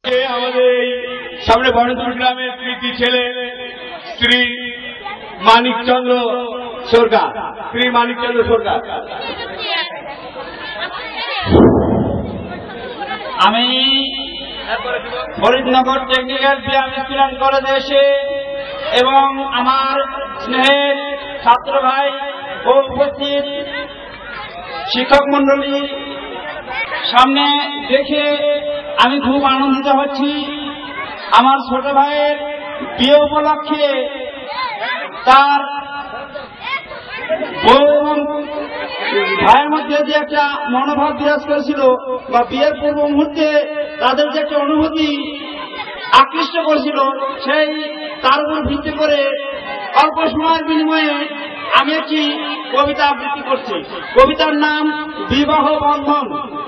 আমাদের এই সামনে বড়দুর গ্রামের কৃতি ছেলে শ্রী মানিকচন্দ্র সরকার, আমি ফরিদনগর টেকনিক্যাল ব্যায়াম স্কুল কলেজে এসে এবং আমার স্নেহের ছাত্র ভাই ও উপস্থিত শিক্ষক মন্ডলীর সামনে দেখে আমি খুব আনন্দিত হচ্ছি। আমার ছোট ভাইয়ের বিয়ে উপলক্ষে তার বউ এবং ভাইয়ের মধ্যে যে একটা মনোভাব বিরাজ করেছিল বা বিয়ের পূর্ব মুহূর্তে তাদের যে একটা অনুভূতি আকৃষ্ট করেছিল, সেই তার উপর ভিত্তি করে অল্প সময়ের বিনিময়ে আমি একটি কবিতা আবৃত্তি করছি। কবিতার নাম বিবাহ বন্ধন।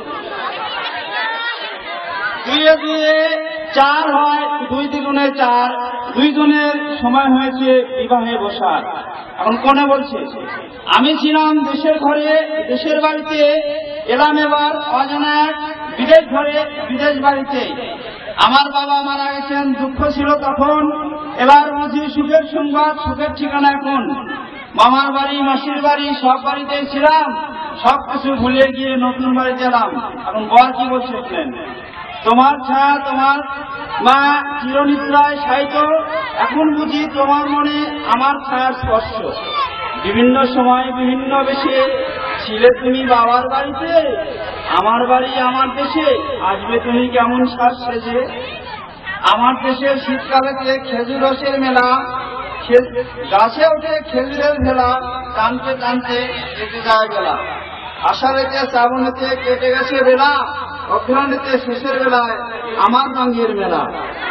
দুইয়ে দুইয়ে চার হয়, দুই দ্বিগুণে চার, দুইজনের সময় হয়েছে বিবাহে বসার। এখন কোনে বলছে, আমি ছিলাম দেশের ঘরে দেশের বাড়িতে, এলাম এবার অজানা এক বিদেশ ঘরে বিদেশ বাড়িতে। আমার বাবা মারা গেছেন, দুঃখ ছিল তখন, এবার বুঝি সুখের সংবাদ, সুখের ঠিকানা এখন। মামার বাড়ি মাসির বাড়ি সব বাড়িতেই ছিলাম, সবকিছু ভুলে গিয়ে নতুন বাড়িতে এলাম। এখন বর কি বলছে শুনলেন, তোমার ছায়া তোমার মা চিরনিদ্রায় শায়িত, এখন বুঝি তোমার মনে আমার ছায়ার স্পর্শ। বিভিন্ন সময় বিভিন্ন বেশে ছিলে তুমি বাবার বাড়িতে, আমার বাড়ি আমার দেশে আসবে তুমি কেমন সাজ সেজে। আমার দেশের শীতকালেতে খেজুর রসের মেলা, গাছে ওঠে খেজুরের ভেলা, টানতে টানতে কেটে যায় বেলা। আষাঢ়েতে শ্রাবণেতে কেটে গেছে বেলা, অগ্রহণেতে শেষের বেলায় আমার রঙের মেলা।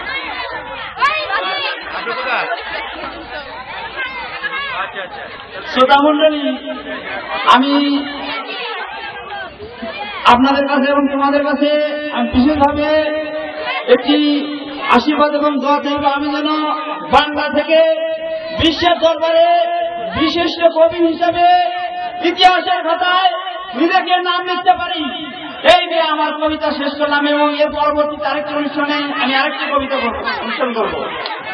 শ্রোতা মন্ডলী, আমি আপনাদের কাছে এবং তোমাদের কাছে আমি বিশেষভাবে একটি আশীর্বাদ এবং দোয়া চাইব, আমি যেন বাংলা থেকে বিশ্বের দরবারে বিশিষ্ট কবি হিসাবে ইতিহাসের খাতায় নিজেকে নাম লিখতে পারি। এই নিয়ে আমার কবিতা শেষ করলাম এবং এর পরবর্তী আরেকটি অনুষ্ঠানে আমি আরেকটি কবিতা অনুষ্ঠান করবো।